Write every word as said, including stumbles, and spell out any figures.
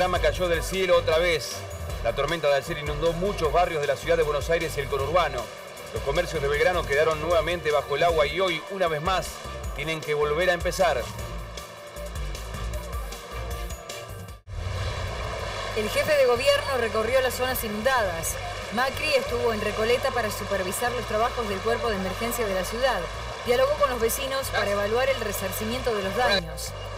llama cayó del cielo otra vez. La tormenta de ayer inundó muchos barrios de la ciudad de Buenos Aires y el conurbano. Los comercios de Belgrano quedaron nuevamente bajo el agua y hoy, una vez más, tienen que volver a empezar. El jefe de gobierno recorrió las zonas inundadas. Macri estuvo en Recoleta para supervisar los trabajos del cuerpo de emergencia de la ciudad. Dialogó con los vecinos para evaluar el resarcimiento de los daños.